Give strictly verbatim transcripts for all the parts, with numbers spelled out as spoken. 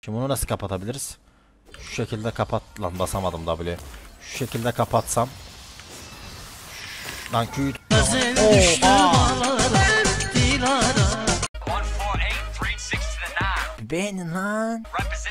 Şimdi bunu nasıl kapatabiliriz? Şu şekilde kapat lan, basamadım W. Şu şekilde kapatsam. Lan Q'yu. Beğenin lan.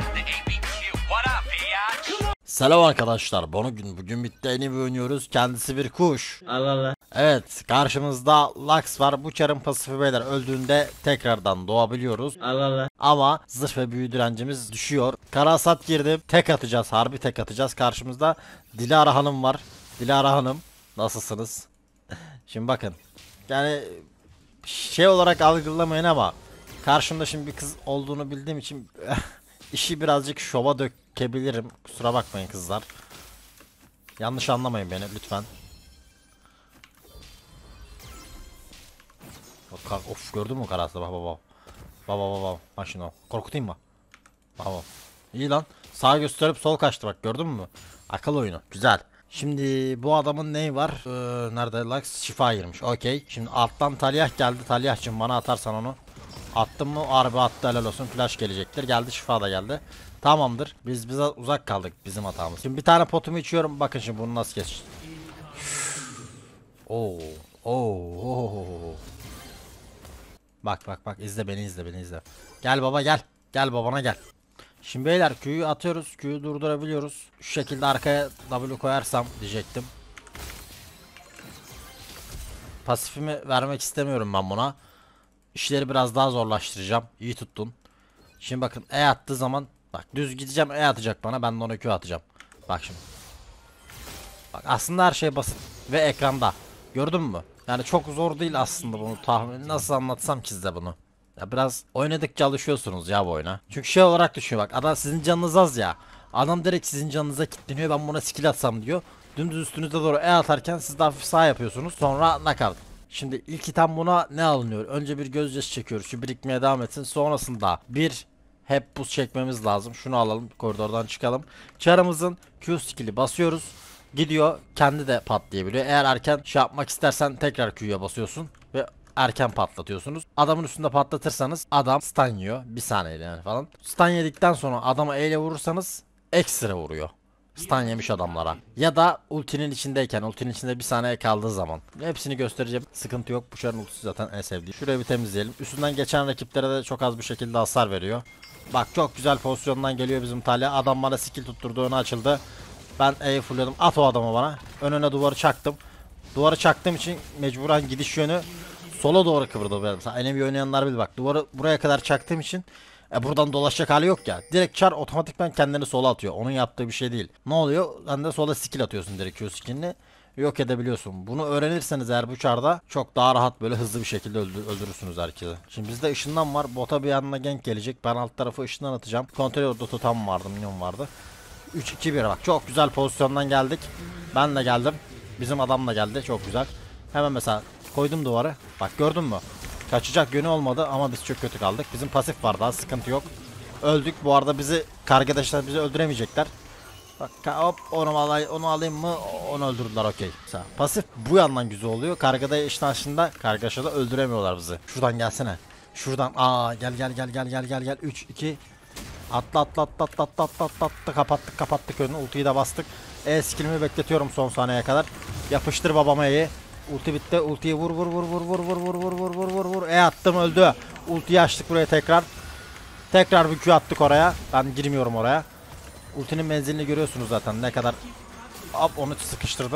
Selam arkadaşlar. Bugün bugün bitti Enemy oynuyoruz. Kendisi bir kuş. Allah Allah. Evet, karşımızda Lux var. Bu çarın pasifi beyler öldüğünde tekrardan doğabiliyoruz. Allah Allah. Ama zırh ve büyü direncimiz düşüyor. Karasat girdim. Tek atacağız. Harbi tek atacağız. Karşımızda Dilara Hanım var. Dilara Hanım, nasılsınız? Şimdi bakın. Yani şey olarak algılamayın ama karşımda şimdi bir kız olduğunu bildiğim için işi birazcık şova dökebilirim. Kusura bakmayın kızlar. Yanlış anlamayın beni lütfen. Of, gördün mü karası? Baba baba. Baba baba. Bak şimdi o. Korkutayım mı? Baba. İyi lan. Sağ gösterip sol kaçtı, bak gördün mü? Akıl oyunu. Güzel. Şimdi bu adamın neyi var? Ee, nerede? Lux şifa girmiş. Okey. Şimdi alttan Talyah geldi. Talyah'cığım bana atarsan onu. Attım mı? Harbi attı, helal olsun. Flash gelecektir. Geldi, şifa da geldi. Tamamdır. Biz bize uzak kaldık, bizim hatamız. Şimdi bir tane potumu içiyorum. Bakın şimdi bunu nasıl geç. Oo. Oo. Oo. Bak bak bak, izle beni, izle beni, izle. Gel baba gel. Gel babana gel. Şimdi beyler Q'yu atıyoruz. Q'yu durdurabiliyoruz. Şu şekilde arkaya W koyarsam diyecektim. Pasifimi vermek istemiyorum ben buna. İşleri biraz daha zorlaştıracağım. İyi tuttun. Şimdi bakın E attığı zaman bak düz gideceğim, E atacak bana, ben de ona Q atacağım. Bak şimdi. Bak aslında her şey basit ve ekranda. Gördün mü? Yani çok zor değil aslında bunu tahmin. Nasıl anlatsam ki size bunu? Ya biraz oynadıkça alışıyorsunuz ya bu oyuna. Çünkü şey olarak düşün bak, adam sizin canınız az ya. Adam direkt sizin canınıza kilitleniyor, ben buna skill atsam diyor. Dümdüz üstünüze doğru E atarken siz de hafif sağ yapıyorsunuz. Sonra knockout. Şimdi ilk item buna ne alınıyor? Önce bir gözyaşı çekiyoruz. Şu birikmeye devam etsin. Sonrasında bir hep buz çekmemiz lazım. Şunu alalım. Koridordan çıkalım. Çarımızın Q skill'i basıyoruz. Gidiyor. Kendi de patlayabiliyor. Eğer erken şey yapmak istersen tekrar Q'ya basıyorsun. Ve erken patlatıyorsunuz. Adamın üstünde patlatırsanız adam stun yiyor. Bir saniyeyle yani falan. Stun yedikten sonra adama E ile vurursanız ekstra vuruyor. Stun yemiş adamlara. Ya da ultinin içindeyken, ultinin içinde bir saniye kaldığı zaman. Hepsini göstereceğim. Sıkıntı yok. Bu şarın ultisi zaten en sevdiğim. Şurayı bir temizleyelim. Üstünden geçen rakiplere de çok az bir şekilde hasar veriyor. Bak çok güzel pozisyondan geliyor bizim Talya. Adam bana skill tutturdu, öne açıldı. Ben E'yi fullledim. At o adamı bana. Önüne duvarı çaktım. Duvarı çaktığım için mecburen gidiş yönü sola doğru kıvırdı. Mesela enemy oynayanlar bilir bak. Duvarı buraya kadar çaktığım için e buradan dolaşacak hali yok ya. Direkt çar otomatikman kendini sola atıyor. Onun yaptığı bir şey değil. Ne oluyor? Sen de sola skill atıyorsun, direkt Q skill'ini yok edebiliyorsun. Bunu öğrenirseniz eğer bu çarda çok daha rahat, böyle hızlı bir şekilde öldür öldürürsünüz herkese. Şimdi bizde ışından var. Bota bir yanına gank gelecek. Ben alt tarafı ışından atacağım. Kontrol orada totem vardı, minyon vardı. üç iki bir bak. Çok güzel pozisyondan geldik. Ben de geldim. Bizim adam da geldi. Çok güzel. Hemen mesela koydum duvarı. Bak gördün mü? Kaçacak yönü olmadı ama biz çok kötü kaldık. Bizim pasif var, daha sıkıntı yok. Öldük. Bu arada bizi kargadaşlar bizi öldüremeyecekler. Bak hop, onu alayım, onu alayım mı? Onu öldürdüler, okey. Pasif bu yandan güzel oluyor. Kargada işin aslında kargaşada öldüremiyorlar bizi. Şuradan gelsene. Şuradan. Aa gel gel gel gel gel gel gel. üç iki. Atla atla atla atla atla atla atla atla, kapattık kapattık önünü, ultiyi de bastık. E skillimi bekletiyorum son saniyeye kadar. Yapıştır babama E'yi. Ulti bitti. Ultiyi vur vur vur vur vur vur vur vur vur vur vur vur. E attım, öldü. Ultiyi açtık buraya tekrar. Tekrar bir Q attık oraya. Ben girmiyorum oraya. Ultinin menzilini görüyorsunuz zaten ne kadar. Hop, onu sıkıştırdım.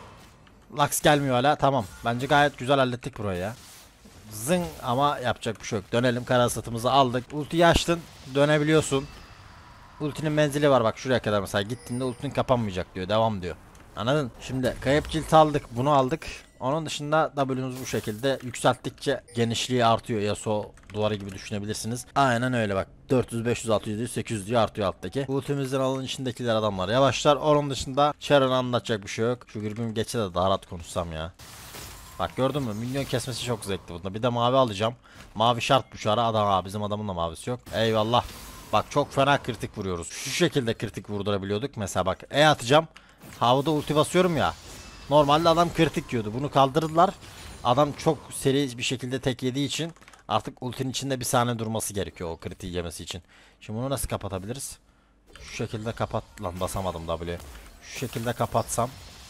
Lux gelmiyor hala. Tamam. Bence gayet güzel hallettik burayı ya. Zın, ama yapacak bir şey yok. Dönelim, karasatımızı aldık. Ultiyi açtın, dönebiliyorsun. Ultinin menzili var bak, şuraya kadar mesela gittiğinde ultinin kapanmayacak diyor, devam diyor. Anladın? Şimdi kayıp cilt aldık, bunu aldık. Onun dışında W'nuz bu şekilde yükselttikçe genişliği artıyor. Yasuo duvarı gibi düşünebilirsiniz. Aynen öyle bak. dört yüz, beş yüz, altı yüz, sekiz yüz diye artıyor alttaki. Ultimizden alın içindekiler adamlar yavaşlar. Onun dışında Charon'ı anlatacak bir şey yok. Şu gürbüm geçe de daha rahat konuşsam ya. Bak gördün mü? Minyon kesmesi çok zevkli bunda. Bir de mavi alacağım. Mavi şart bu şu ara. Adam abi, bizim adamın da mavisi yok. Eyvallah. Bak çok fena kritik vuruyoruz. Şu şekilde kritik vurdurabiliyorduk. Mesela bak E atacağım. Havada ulti basıyorum ya. Normalde adam kritik yiyordu. Bunu kaldırdılar. Adam çok seri bir şekilde tek yediği için Artık ultinin içinde bir saniye durması gerekiyor o kritiği yemesi için. Şimdi bunu nasıl kapatabiliriz? Şu şekilde kapat lan, basamadım W'ye. Şu şekilde kapatsam.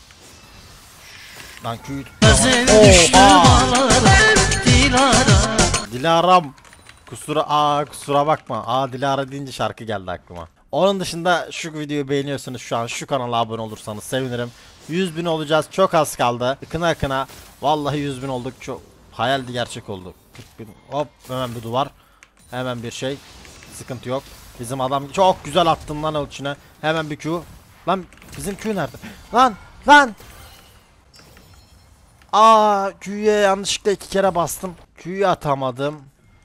Lan Q'yu Dilaram. Kusura aa kusura bakma. Aa Dilara deyince şarkı geldi aklıma. Onun dışında şu videoyu beğeniyorsunuz şu an, şu kanala abone olursanız sevinirim. yüz bin olacağız, çok az kaldı. Kına kına vallahi yüz bin olduk, çok hayaldi gerçek oldu. kırk bin. Hop hemen bir duvar. Hemen bir şey. Sıkıntı yok. Bizim adam çok güzel attın lan ölçüne. Hemen bir Q. Lan bizim Q nerede? Lan lan. Aa Q'ye yanlışlıkla iki kere bastım. Q'yu atamadım.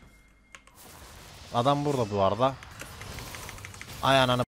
Adam burada bu arada. Ay ananı.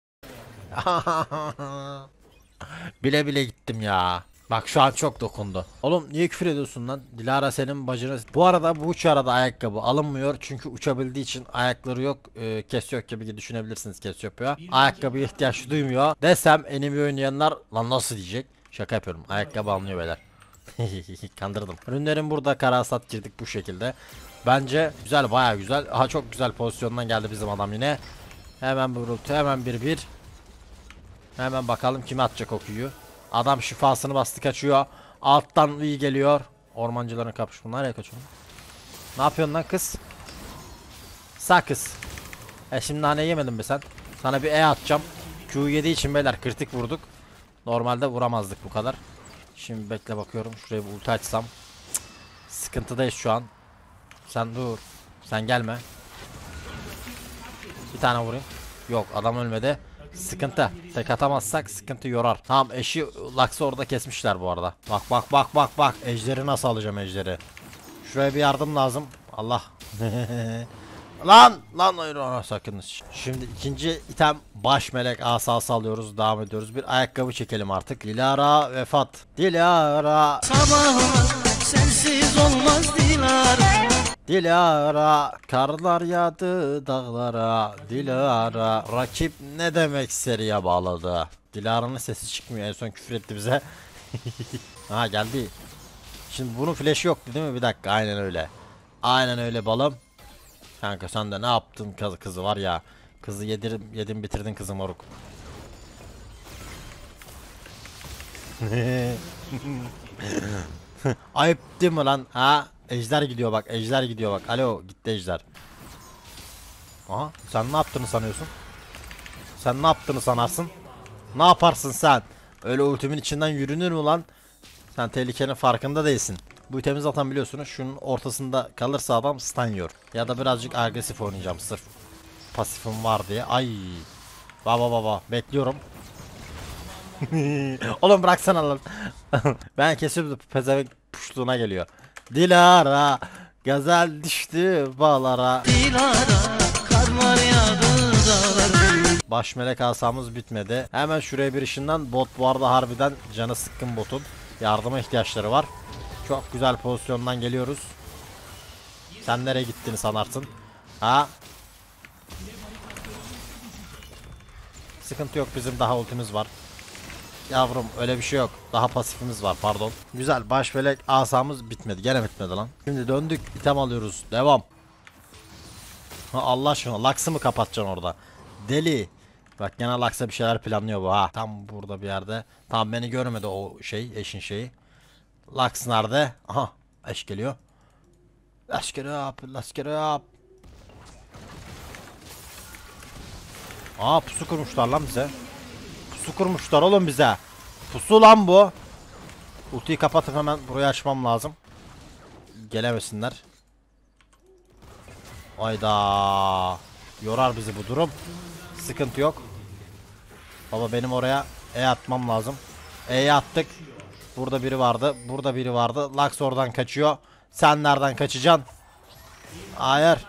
Bile bile gittim ya. Bak şu an çok dokundu. Oğlum niye küfür ediyorsun lan? Dilara senin bacını. Bu arada bu uçarada ayakkabı alınmıyor. Çünkü uçabildiği için ayakları yok. Ee, kes yok gibi düşünebilirsiniz kes yapıyor. Ayakkabıya ihtiyaç duymuyor. Desem enemy oynayanlar lan nasıl diyecek? Şaka yapıyorum. Ayakkabı alınıyor beyler. Kandırdım. Ürünlerin burada karasat girdik bu şekilde. Bence güzel, baya güzel. Aha çok güzel pozisyondan geldi bizim adam yine. Hemen bir ulti, hemen bir bir. Hemen bakalım kime atacak o Q'yu. Adam şifasını bastı, kaçıyor. Alttan iyi geliyor. Ormancıların kapış bunlar ya, kaçıyor. Ne yapıyorsun lan kız? Sağ kız. E şimdi nane yemedin mi sen? Sana bir E atacağım. Q yediği için beyler kritik vurduk. Normalde vuramazdık bu kadar. Şimdi bekle bakıyorum. Şuraya bir ulti açsam. Cık. Sıkıntıdayız şu an. Sen dur. Sen gelme. Bir tane vurayım. Yok adam ölmedi. Sıkıntı. Tek atamazsak sıkıntı yorar. Tamam eşi Lux'ı orada kesmişler bu arada. Bak bak bak bak bak. Ejderi nasıl alacağım ejderi. Şuraya bir yardım lazım. Allah. Lan lan hayır ona sakınız. Şimdi ikinci item baş melek asası alıyoruz. Devam ediyoruz. Bir ayakkabı çekelim artık. Dilara vefat. Dilara. Sabahım sensiz olmaz Dilara. Dilara, karlar yağdı dağlara. Dilara, rakip ne demek seriye bağladı. Dilara'nın sesi çıkmıyor, en son küfür etti bize. Ha geldi. Şimdi bunun flash'ı yoktu değil mi? Bir dakika, aynen öyle. Aynen öyle balım. Kanka sen de ne yaptın kız, kızı var ya. Kızı yedir, yedin bitirdin kızı moruk. Ayıp değil mi lan? Ha? Ejder gidiyor bak, ejder gidiyor bak. Alo, gitti ejder. Aha, sen ne yaptığını sanıyorsun? Sen ne yaptığını sanarsın? Ne yaparsın sen? Öyle ultimin içinden yürünür mü lan? Sen tehlikenin farkında değilsin. Bu itemi zaten biliyorsunuz. Şunun ortasında kalırsa adam stun yiyor. Ya da birazcık agresif oynayacağım sırf pasifim var diye. Ay. Baba baba bekliyorum. Oğlum bıraksana lan. Ben kesin pezevenk puşluğuna geliyor. Dilara gazel düştü bağlara. Dilara karlar yağdı dağlara. Baş melek asamız bitmedi. Hemen şuraya bir ışından, bot bu arada harbiden canı sıkkın botun. Yardıma ihtiyaçları var. Çok güzel pozisyondan geliyoruz. Sen nereye gittiğini sanarsın? Ha? Sıkıntı yok, bizim daha ultimiz var. Yavrum öyle bir şey yok. Daha pasifimiz var, pardon. Güzel, baş melek asamız bitmedi. Gene bitmedi lan. Şimdi döndük, item alıyoruz. Devam. Ha, Allah aşkına Lux'ı mı kapatacaksın orada? Deli. Bak gene Lux'a bir şeyler planlıyor bu ha. Tam burada bir yerde. Tam beni görmedi o şey, eşin şeyi. Lux nerede? Aha, eş geliyor. Let's get up, let's get up. Aa pusu kurmuşlar lan bize. Pusu kurmuşlar oğlum bize. Pusu lan bu. Ultiyi kapatıp hemen burayı açmam lazım. Gelemesinler. Hayda. Yorar bizi bu durum. Sıkıntı yok. Baba benim oraya E atmam lazım. E'yi attık. Burada biri vardı. Burada biri vardı. Lux oradan kaçıyor. Sen nereden kaçacaksın? Hayır.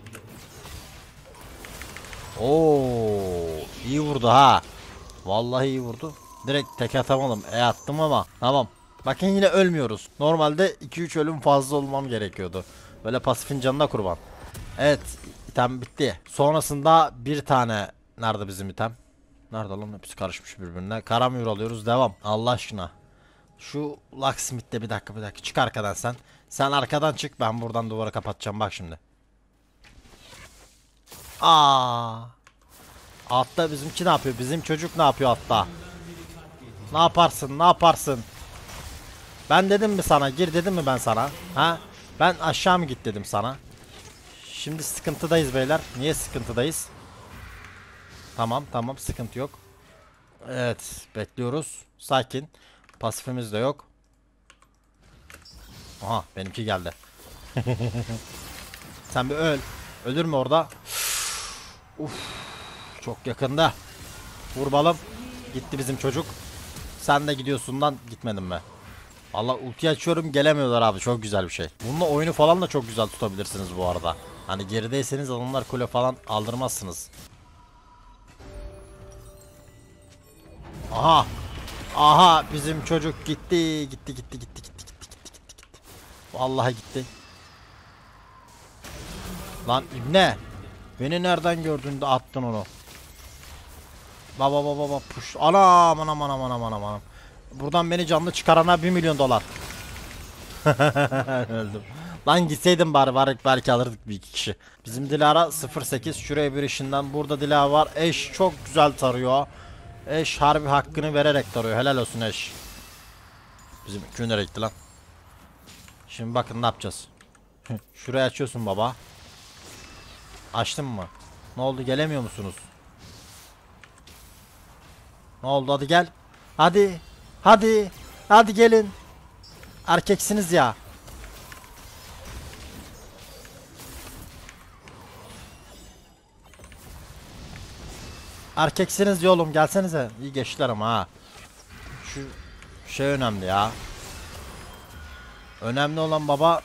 Oo, iyi vurdu ha. Vallahi iyi vurdu. Direkt tek atamadım. E attım ama. Tamam. Bakın yine ölmüyoruz. Normalde iki üç ölüm fazla olmam gerekiyordu. Böyle pasifin canına kurban. Evet. İtem bitti. Sonrasında bir tane. Nerede bizim item? Nerede lan? Hepsi karışmış birbirine. Karamür alıyoruz. Devam. Allah aşkına. Şu Locksmith'te bir dakika bir dakika. Çık arkadan sen. Sen arkadan çık. Ben buradan duvara kapatacağım. Bak şimdi. Aa. Altta bizimki ne yapıyor? Bizim çocuk ne yapıyor altta? Ne yaparsın? Ne yaparsın? Ben dedim mi sana? Gir dedim mi ben sana? Ha? Ben aşağı mı git dedim sana? Şimdi sıkıntıdayız beyler. Niye sıkıntıdayız? Tamam tamam, sıkıntı yok. Evet, bekliyoruz. Sakin. Pasifimiz de yok. Aha, benimki geldi. Sen bir öl. Ölür mü orada? Uf, çok yakında. Vur balım. Gitti bizim çocuk. Sen de gidiyorsun lan, gitmedin mi? Allah, ulti açıyorum, gelemiyorlar abi, çok güzel bir şey. Bununla oyunu falan da çok güzel tutabilirsiniz bu arada. Hani gerideyseniz adamlar kule falan aldırmazsınız. Aha. Aha, bizim çocuk gitti. Gitti gitti gitti gitti gitti gitti gitti gitti. Vallahi gitti. Lan ibne. Beni nereden gördün de attın onu? Baba baba baba push. Anam anam anam anam anam anam. Buradan beni canlı çıkarana bir milyon dolar. Öldüm. Lan gitseydim bari, var belki alırdık bir iki kişi. Bizim Dilara sıfır sekiz, şuraya bir işinden. Burada Dilara var. Eş çok güzel tarıyor. Eş harbi hakkını vererek tarıyor. Helal olsun Eş. Bizim köyü nereye gitti lan? Şimdi bakın ne yapacağız. Şurayı açıyorsun baba. Açtın mı? Ne oldu, gelemiyor musunuz? Ne oldu, hadi gel. Hadi. Hadi. Hadi gelin. Erkeksiniz ya. Erkeksiniz ya oğlum, gelsenize. İyi geçtiler ama ha. Şu şey önemli ya. Önemli olan baba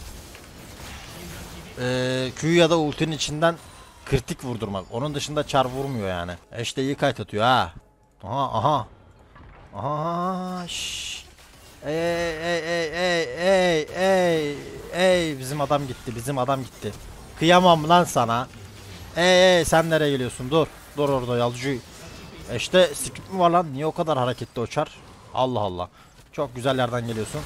ee, Q ya da ultinin içinden kritik vurdurmak. Onun dışında çar vurmuyor yani. İşte iyi kayıt atıyor ha. Aha aha. Aha şş. Ey ey ey ey ey ey ey, bizim adam gitti, bizim adam gitti. Kıyamam lan sana. Ey ey, sen nereye geliyorsun? Dur. Dur orada yalcı. İşte skip mi var lan? Niye o kadar hareketli o çar? Allah Allah. Çok güzel yerden geliyorsun.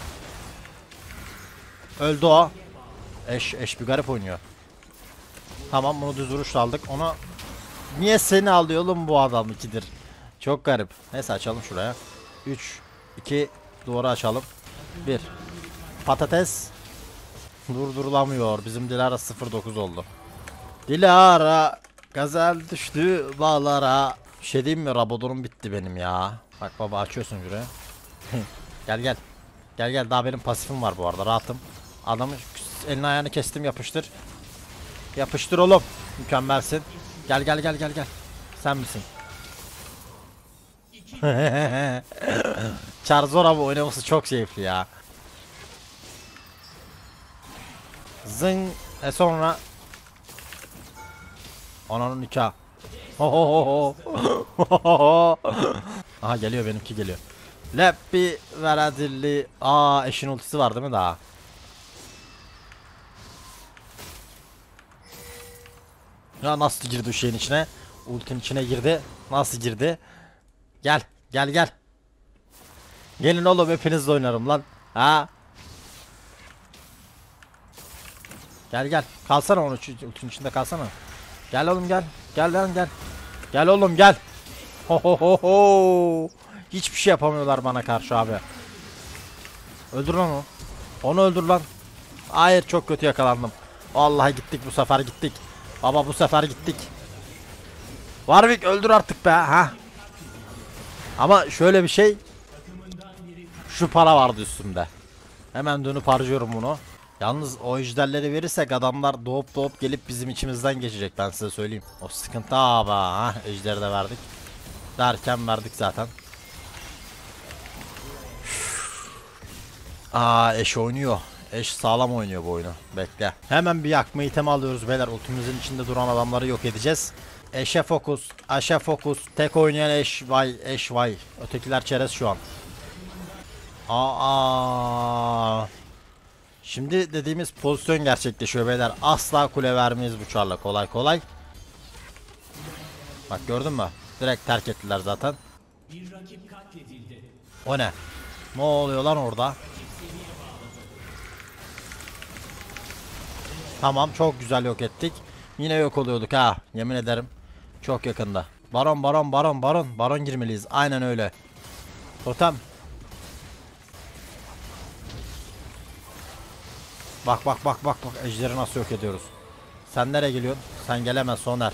Öldü o. Eş eş bir garip oynuyor. Tamam, bunu düz vuruşla aldık. Onu niye seni alıyor oğlum bu adam, ikidir. Çok garip. Neyse, açalım şuraya. üç iki, duvarı açalım. bir patates durdurulamıyor. Bizim Dilara sıfır dokuz oldu. Dilara gazel düştü bağlara. Bir şey diyeyim mi? Rabadonum bitti benim ya. Bak baba, açıyorsun şuraya. Gel gel. Gel gel, daha benim pasifim var bu arada, rahatım. Adamın elini ayağını kestim, yapıştır. Yapıştır oğlum. Mükemmelsin. Gel gel gel gel gel. Sen misin? Charizard abi oynaması çok keyifli ya. Zing. E sonra ananın nikah. Aha, geliyor benimki, geliyor. Leppi veradilli. Aa, eşin ultisi var değil mi daha? Ya nasıl girdi o şeyin içine? Ultinin içine girdi. Nasıl girdi? Gel. Gel gel. Gelin oğlum, hepinizle oynarım lan. Ha? Gel gel. Kalsana onu, ultinin içinde kalsana. Gel oğlum gel. Gel lan gel. Gel oğlum gel. Ho ho ho ho. Hiçbir şey yapamıyorlar bana karşı abi. Öldür lan onu. Onu öldür lan. Hayır, çok kötü yakalandım. Vallahi gittik bu sefer, gittik. Baba bu sefer gittik. Warwick öldür artık be ha. Ama şöyle bir şey. Şu para vardı üstümde. Hemen dönüp harcıyorum bunu. Yalnız o ejderleri verirsek adamlar doğup doğup gelip bizim içimizden geçecek, ben size söyleyeyim. O sıkıntı abi ha. Ejderi de verdik. Derken verdik zaten. Aa, eş oynuyor. Eş sağlam oynuyor bu oyunu. Bekle. Hemen bir yakma itemi alıyoruz beyler. Ultimizin içinde duran adamları yok edeceğiz. Eşe fokus. Aşe fokus. Tek oynayan eş vay. Eş vay. Ötekiler çerez şu an. Aa. Şimdi dediğimiz pozisyon gerçekleşiyor beyler. Asla kule vermeyiz bu çarla kolay kolay. Bak gördün mü? Direkt terk ettiler zaten. O ne? Ne oluyor lan orada? Tamam, çok güzel yok ettik. Yine yok oluyorduk ha. Yemin ederim. Çok yakında. Baron baron baron baron. Baron girmeliyiz. Aynen öyle. Totem. Bak bak bak bak bak. Ejderi nasıl yok ediyoruz. Sen nereye geliyorsun? Sen gelemez Soner.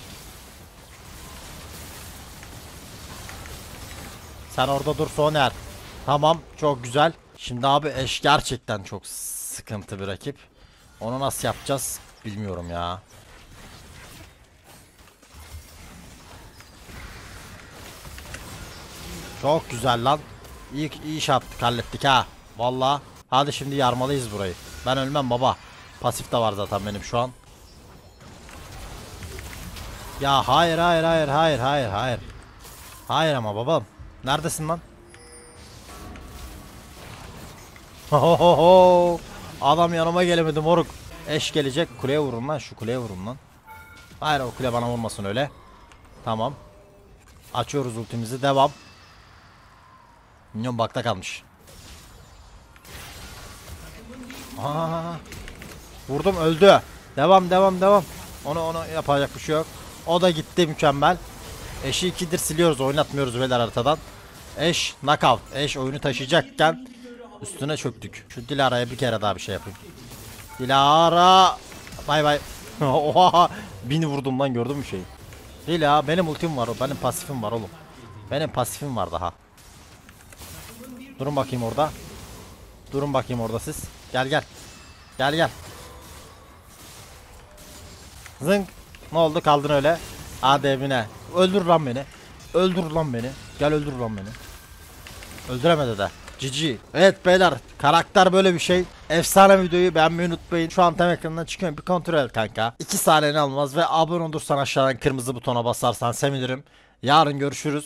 Sen orada dur Soner. Tamam, çok güzel. Şimdi abi eş gerçekten çok sıkıntı bir rakip. Onu nasıl yapacağız bilmiyorum ya. Çok güzel lan. İyi, iyi iş yaptık, hallettik ha. Vallahi. Hadi şimdi yarmalıyız burayı. Ben ölmem baba. Pasif de var zaten benim şu an. Ya hayır hayır hayır hayır hayır hayır. Hayır ama babam. Neredesin lan? Hohoho. Adam yanıma gelemedi moruk. Eş gelecek, kuleye vurun lan, şu kuleye vurun lan. Hayır, o kule bana vurmasın öyle. Tamam. Açıyoruz ultimizi, devam. Minyon bakta kalmış. Aa, vurdum, öldü. Devam devam devam. Onu onu yapacak bir şey yok. O da gitti, mükemmel. Eşi ikidir siliyoruz, oynatmıyoruz beyler haritadan. Eş knockout. Eş oyunu taşıyacakken üstüne çöktük. Şu Dilara'ya bir kere daha bir şey yapayım. Dilara. Bay bay. Oha. Bin vurdum lan, gördün mü şeyi? Dila, benim ultim var, o benim pasifim var oğlum. Benim pasifim var daha. Durun bakayım orada. Durun bakayım orada siz. Gel gel. Gel gel. Zınk. Ne oldu, kaldın öyle. Hadi evine. Öldür lan beni. Öldür lan beni. Gel öldür lan beni. Öldüremedi de. Cici. Evet beyler, karakter böyle bir şey. Efsane videoyu beğenmeyi unutmayın. Şu an tam ekranından çıkıyorum, bir kontrol et kanka. iki saniyeni almaz ve abone olursan aşağıdan kırmızı butona basarsan sevinirim. Yarın görüşürüz.